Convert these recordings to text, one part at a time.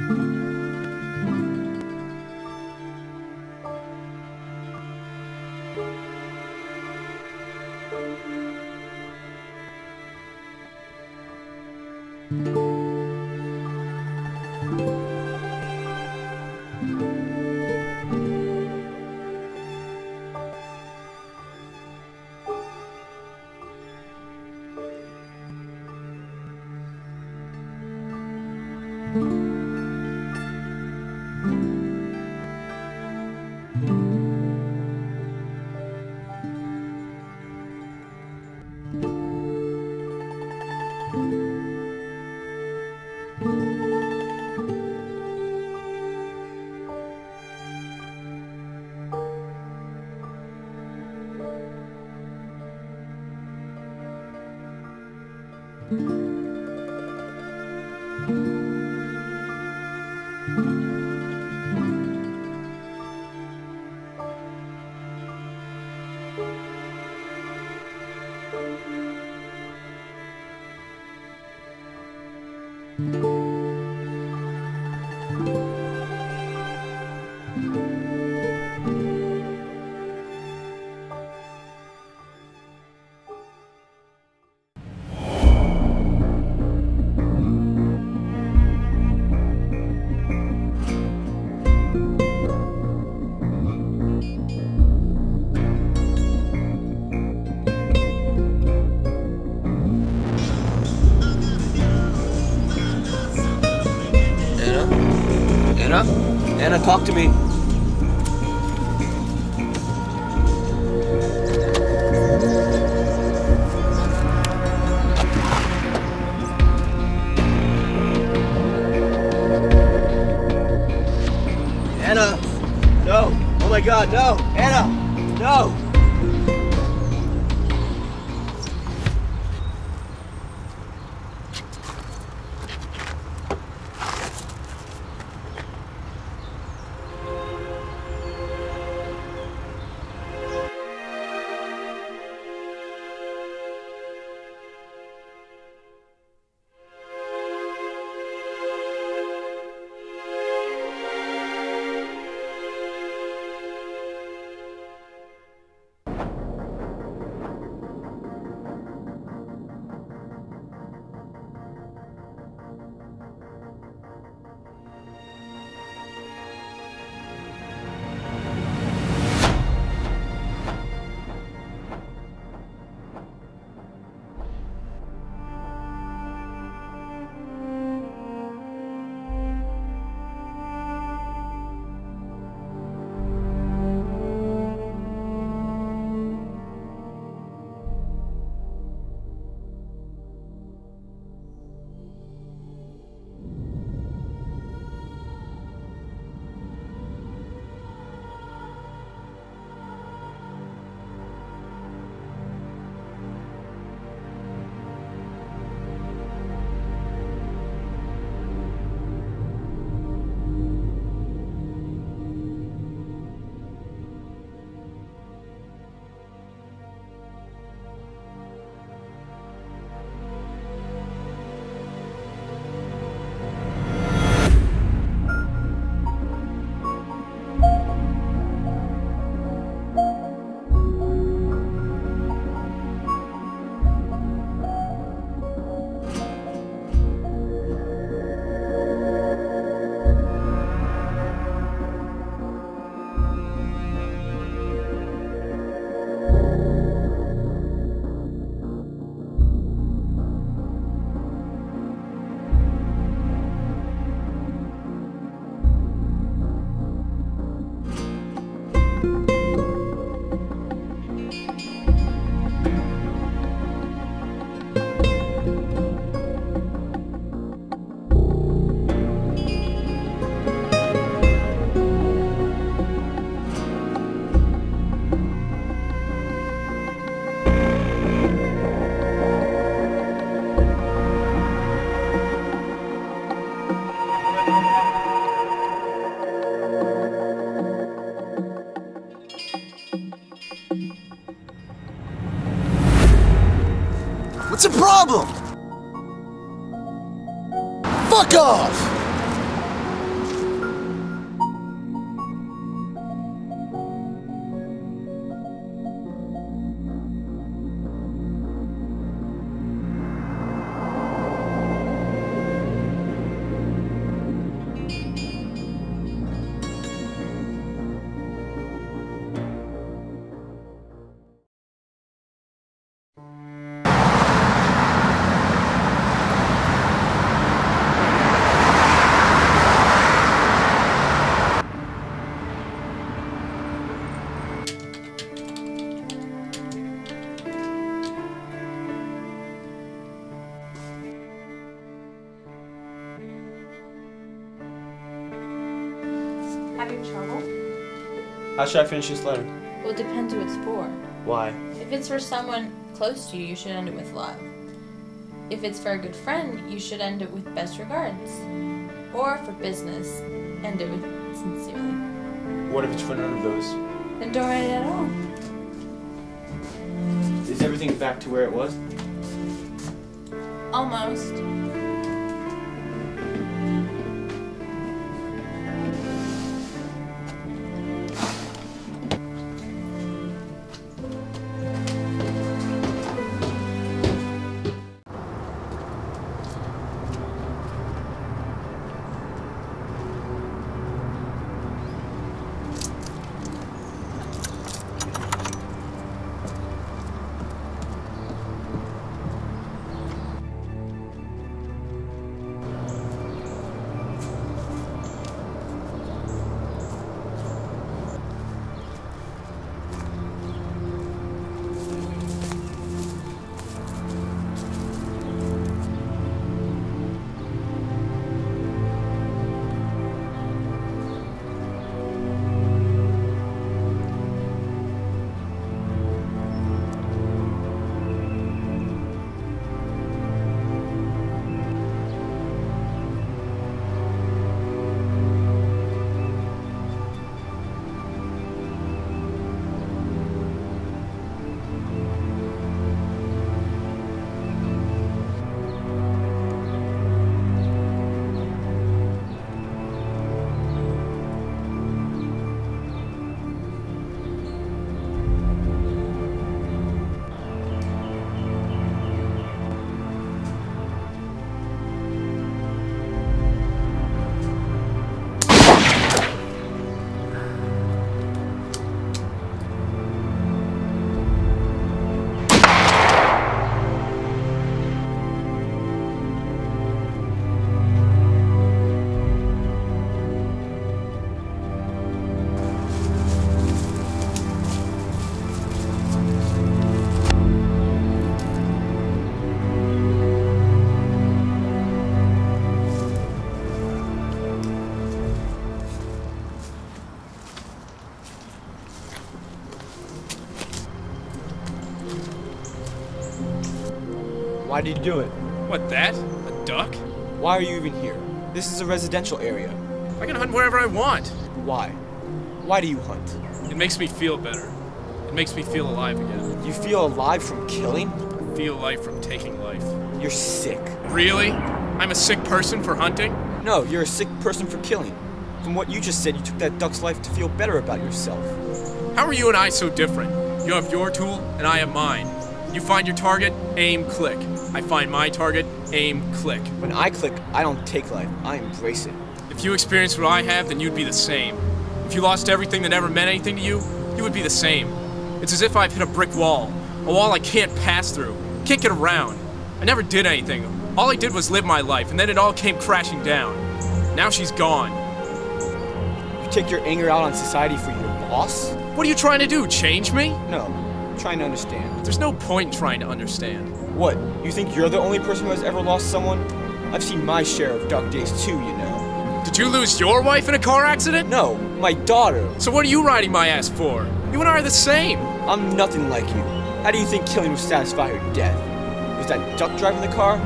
Anna, talk to me. Anna! No! Oh my God, no! Anna! No! What's the problem? Fuck off! Having trouble? How should I finish this letter? Well, it depends who it's for. Why? If it's for someone close to you, you should end it with love. If it's for a good friend, you should end it with best regards. Or for business, end it with sincerely. What if it's for none of those? Then don't write it at all. Is everything back to where it was? Almost. Why did you do it? What, that? A duck? Why are you even here? This is a residential area. I can hunt wherever I want. Why? Why do you hunt? It makes me feel better. It makes me feel alive again. You feel alive from killing? I feel life from taking life. You're sick. Really? I'm a sick person for hunting? No, you're a sick person for killing. From what you just said, you took that duck's life to feel better about yourself. How are you and I so different? You have your tool, and I have mine. You find your target, aim, click. I find my target, aim, click. When I click, I don't take life, I embrace it. If you experienced what I have, then you'd be the same. If you lost everything that ever meant anything to you, you would be the same. It's as if I've hit a brick wall. A wall I can't pass through, can't get around. I never did anything. All I did was live my life, and then it all came crashing down. Now she's gone. You take your anger out on society for your boss? What are you trying to do, change me? No, I'm trying to understand. There's no point in trying to understand. What, you think you're the only person who has ever lost someone? I've seen my share of dark days too, you know. Did you lose your wife in a car accident? No, my daughter. So what are you riding my ass for? You and I are the same. I'm nothing like you. How do you think killing would satisfy her death? Was that duck driving the car?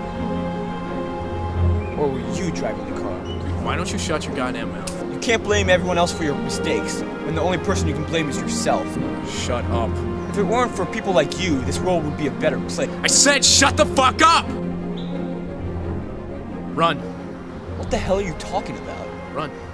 Or were you driving the car? Why don't you shut your goddamn mouth? You can't blame everyone else for your mistakes, when the only person you can blame is yourself. Shut up. If it weren't for people like you, this world would be a better place. I said shut the fuck up! Run. What the hell are you talking about? Run.